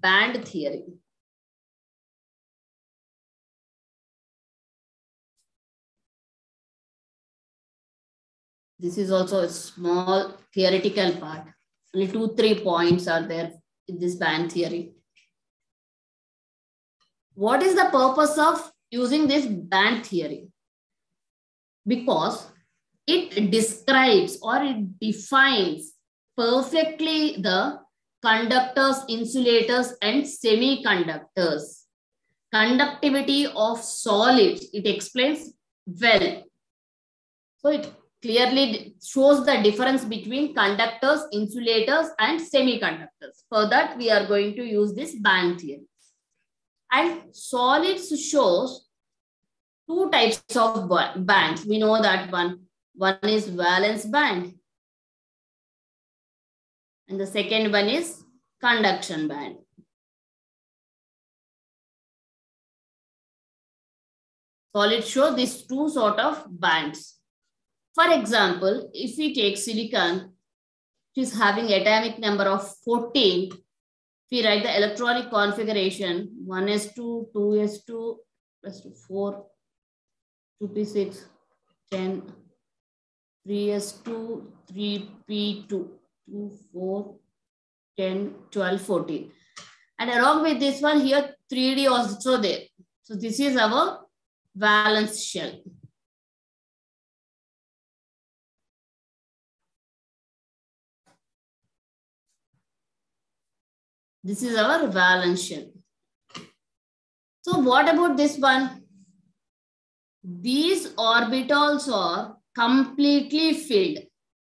band theory. This is also a small theoretical part. Only 2-3 points are there in this band theory. What is the purpose of using this band theory? Because it describes or it defines perfectly the conductors, insulators, and semiconductors. Conductivity of solids, it explains well. So it clearly shows the difference between conductors, insulators, and semiconductors. For that, we are going to use this band theory. And solids shows two types of bands. We know that one is valence band. And the second one is conduction band. Solids show these two sort of bands. For example, if we take silicon, which is having atomic number of 14, if we write the electronic configuration, 1s2, 2s2, 4, 2p6, 10, 3s2, 3p2, 2, 4, 10, 12, 14. And along with this one here, 3D also there. So this is our valence shell. This is our valence shell. So what about this one? These orbitals are completely filled.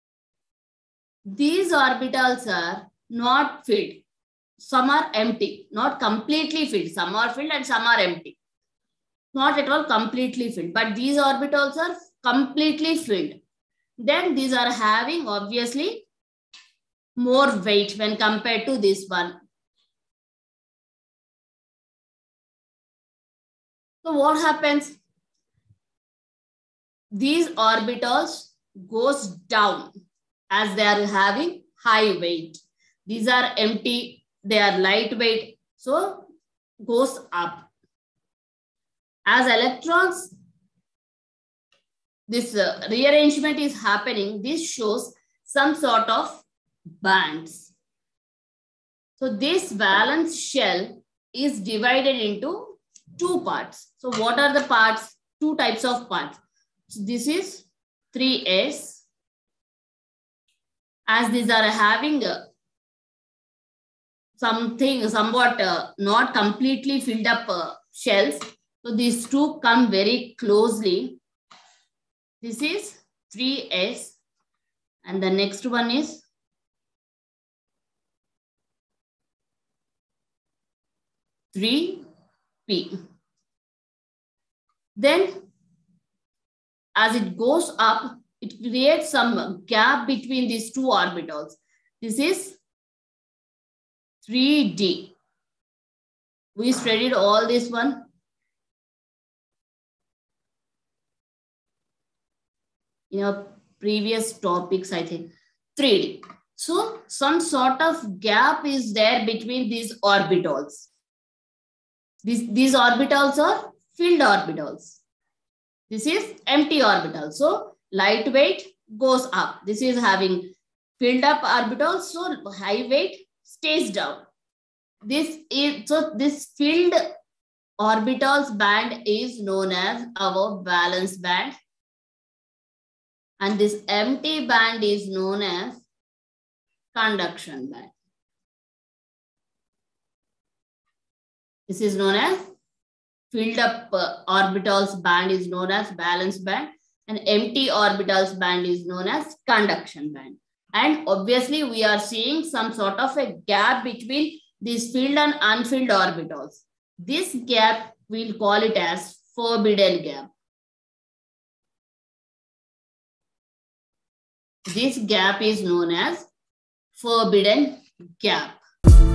These orbitals are not filled. Some are empty, not completely filled. Some are filled and some are empty. Not at all completely filled, but these orbitals are completely filled. Then these are having obviously more weight when compared to this one. So what happens? These orbitals goes down as they are having high weight. These are empty, they are lightweight, so goes up. As electrons, this rearrangement is happening. This shows some sort of bands. So this valence shell is divided into two parts. So what are the parts? Two types of parts. So this is 3s. As these are having somewhat not completely filled up shells. So these two come very closely. This is 3s and the next one is 3p. Then as it goes up, it creates some gap between these two orbitals. This is 3d. We studied all this one. In our previous topics, I think 3D. So some sort of gap is there between these orbitals. These orbitals are filled orbitals. This is empty orbital. So lightweight goes up. This is having filled up orbitals. So high weight stays down. This filled orbitals band is known as our valence band. And this empty band is known as conduction band. This is known as filled up orbitals band is known as valence band, and empty orbitals band is known as conduction band. And obviously we are seeing some sort of a gap between these filled and unfilled orbitals. This gap we'll call it as forbidden gap. This gap is known as forbidden gap.